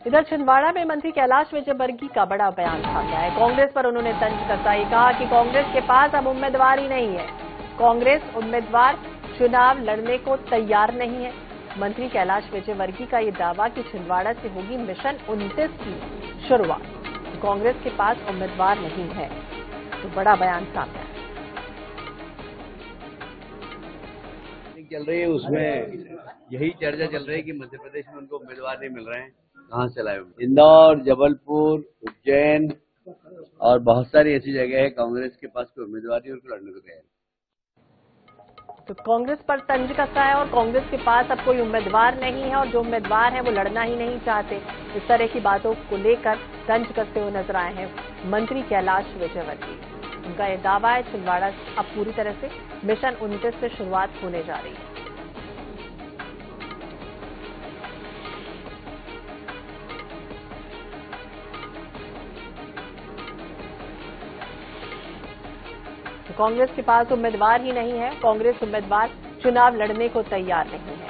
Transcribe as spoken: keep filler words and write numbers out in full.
इधर छिंदवाड़ा में मंत्री कैलाश विजयवर्गीय का बड़ा बयान सामने आया है। कांग्रेस पर उन्होंने तंज कसा, ये कहा कि कांग्रेस के पास अब उम्मीदवार ही नहीं है। कांग्रेस उम्मीदवार चुनाव लड़ने को तैयार नहीं है। मंत्री कैलाश विजयवर्गीय का ये दावा कि छिंदवाड़ा से होगी मिशन उनतीस की शुरुआत। कांग्रेस के पास उम्मीदवार नहीं है, तो बड़ा बयान सामने आया। चल रही है उसमें यही चर्चा चल रही है कि मध्य प्रदेश में उनको उम्मीदवार नहीं मिल रहे हैं, कहां से लाए। इंदौर, जबलपुर, उज्जैन और बहुत सारी ऐसी जगह है कांग्रेस के पास कोई उम्मीदवार नहीं, उनको लड़ने को तैयार। तो कांग्रेस पर तंज कसा है और कांग्रेस के पास अब कोई उम्मीदवार नहीं है और जो उम्मीदवार हैं वो लड़ना ही नहीं चाहते। इस तरह की बातों को लेकर तंज कसते हुए नजर आए हैं मंत्री कैलाश विजयवर्गीय। उनका यह दावा है छिंदवाड़ा अब पूरी तरह से मिशन उनतीस से शुरुआत होने जा रही है। तो कांग्रेस के पास उम्मीदवार ही नहीं है, कांग्रेस उम्मीदवार चुनाव लड़ने को तैयार नहीं है।